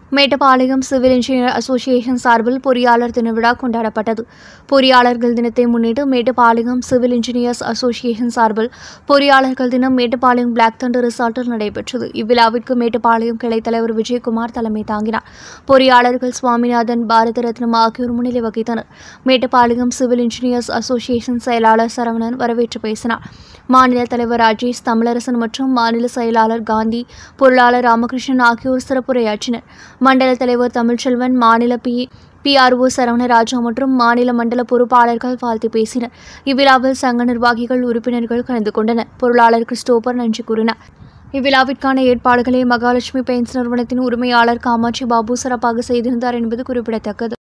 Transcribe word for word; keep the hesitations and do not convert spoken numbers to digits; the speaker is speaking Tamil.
மேட்டுப்பாளையம் சிவில் இன்ஜினியர் அசோசியேஷன் சார்பில் பொறியாளர் தின விழா கொண்டாடப்பட்டது. பொறியாளர்கள் தினத்தை முன்னிட்டு மேட்டுப்பாளையம் சிவில் இன்ஜினியர்ஸ் அசோசியேஷன் சார்பில் பொறியாளர்கள் தினம் மேட்டுப்பாளையம் பிளாக் தண்டர் ரிசார்ட்டில் நடைபெற்றது. இவ்விழாவிற்கு மேட்டுப்பாளையம் கிளை தலைவர் விஜயகுமார் தலைமை தாங்கினார். பொறியாளர்கள் சுவாமிநாதன், பாரத ரத்னம் ஆகியோர் முன்னிலை வகித்தனர். மேட்டுப்பாளையம் சிவில் இன்ஜினியர்ஸ் அசோசியேஷன் செயலாளர் சரவணன் வரவேற்று பேசினார். மாநில தலைவர் ராஜேஷ், ழரசன மற்றும் மாநில செயலாளர் காந்தி, பொருளாளர் ராமகிருஷ்ணன் ஆகியோர் சிறப்புரையாற்றினர். மண்டல தலைவர் தமிழ்ச்செல்வன், மாநில பி பிஆர்ஓ சரவணராஜா மற்றும் மாநில மண்டல பொறுப்பாளர்கள் வாழ்த்து பேசினர். இவ்விழாவில் சங்க நிர்வாகிகள், உறுப்பினர்கள் கலந்து கொண்டனர். பொருளாளர் கிறிஸ்டோபர் நன்றி கூறினார். இவ்விழாவிற்கான ஏற்பாடுகளை மகாலட்சுமி பெயிண்ட்ஸ் நிறுவனத்தின் உரிமையாளர் காமாட்சி பாபு சிறப்பாக செய்திருந்தார் என்பது குறிப்பிடத்தக்கது.